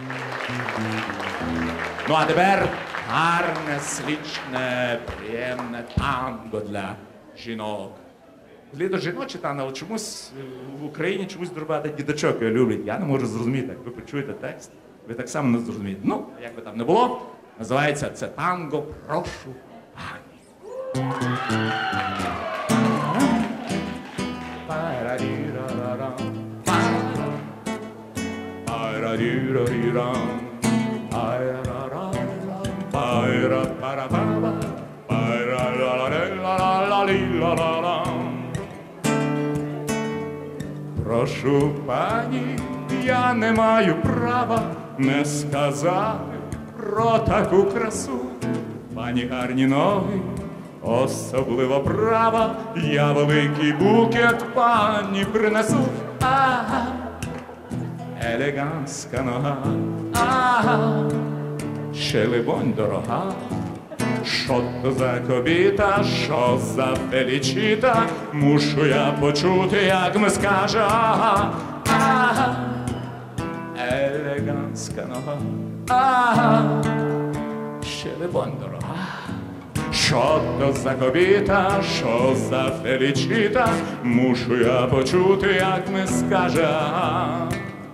Ну, а тепер гарне, слічне, приємне танго для жінок. Літо жіночі танго, але чомусь в Україні чомусь друбати діточок його люблять. Я не можу зрозуміти, як ви почуєте текст, ви так само не зрозумієте. Ну, як би там не було, називається це танго «Прошу пані». Прошу пані, я не маю права не сказати про таку красу. Пані гарні ноги, особливо права, я великий букет пані принесу. Ага, елегантська нога, ага, ще либонь дорога. Що то за кобіта, що за фелічіта, мушу я почути, як ми скаже, ага, ага, елегантська нога, ага, ще либонь дорога. Що то за кобіта, що за фелічіта, мушу я почути, як ми скаже, ага.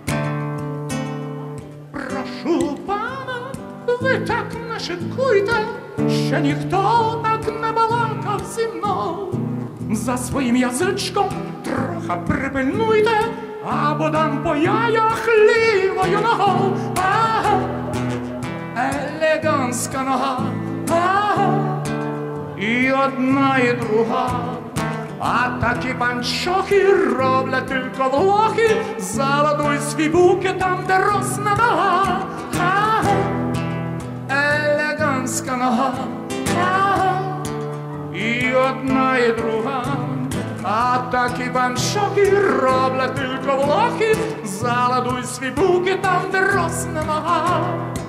Прошу пана, ви так не шикуйте, ще ніхто так не балакав зі мною. За своїм язичком трохи припильнуйте, або дам по яях лівою ногою. Ага, елегантська нога, ага, і одна, і друга. А такі панчохи роблять тільки влохи, заладуй свій букет там, де росне нога. Ага, елегантська нога, ага, і одна, і друга. А такі панчохи роблять тільки влохи, заладуй свій букет там, де росне нога.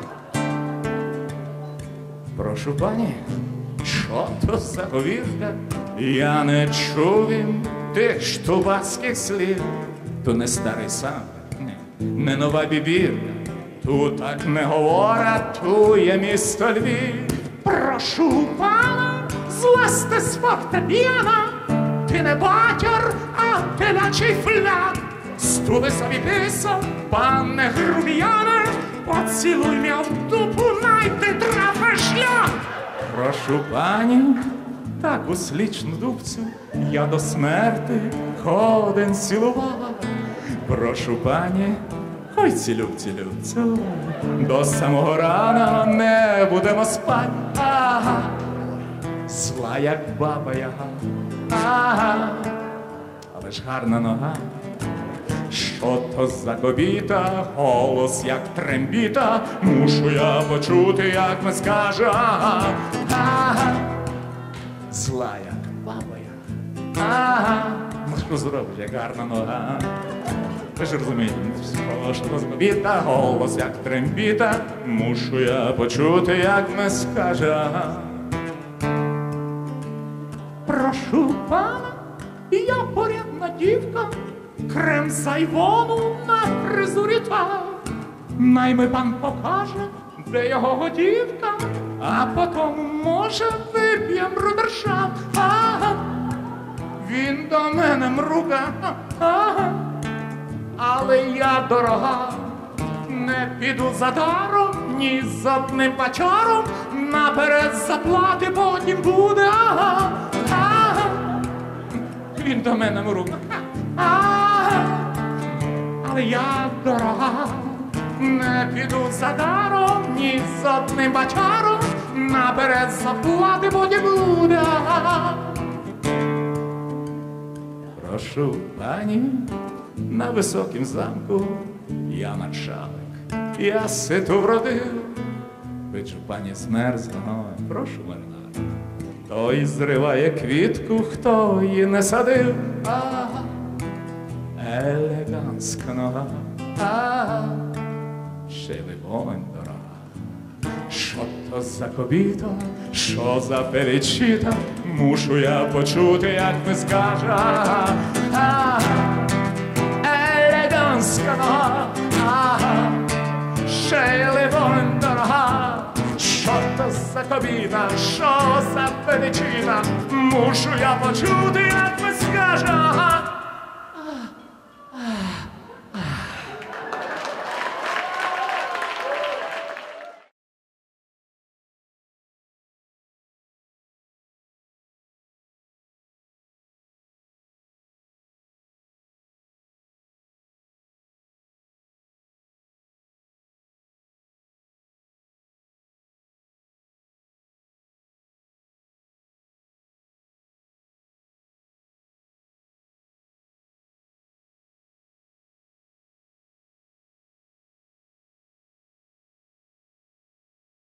Прошу пані, що то за говірка? Я не чув він тих штубацьких слів. То не старий сам, не нова бібірка. Тут так не говорять, ту є місто Львів. Прошу пана, злазьте з фортепіано, ти не батьор, а телячий фляг. Стули собі писав, пане грубіяне, поцілуй м'я в дупу, найти трафи шлях. Прошу пані, таку слічну дубцю я до смерти ходен цілував. Прошу пані, ой цілюбцю, до самого рана не будемо спать. Ага, зла як баба Яга, ага, але ж гарна нога. Що то за кобіта, голос як трембіта, мушу я почути, як ми скаже, ага, ага, зла як баба Яга, ага, ну що зробиш, як гарна нога. Ви ж розумієте, що то за кобіта, голос як трембіта, мушу я почути, як ми скаже, ага. Прошу пана, я порядна дівка, крем з айвону на фризурі так. Найми пан покаже, де його готівка, а потім, може, вип'єм брудершафт. Ага, він до мене мруга, ага, але я дорога, не піду за даром, ні з одним бачаром, наперед заплати потім буде, ага, ага, він до мене мруга, ага, але я дорога, не піду за даром, ні з одним бачаром, наперед заплати потім буде, ага. Прошу пані, на високім замку я начальник, я ситу вродив. Бичу пані змерзла, прошу мене. Той зриває квітку, хто її не садив. Ага, елегантська нога, ага, ще либонь дорога. Що то за кобіта, що за фелічіта, мушу я почути, як ми скаже, ага, ага, елегантська нога, ага, ще й либонь дорога. Що то за кобіта, що за величина, мушу я почути, як ви скаже, ага.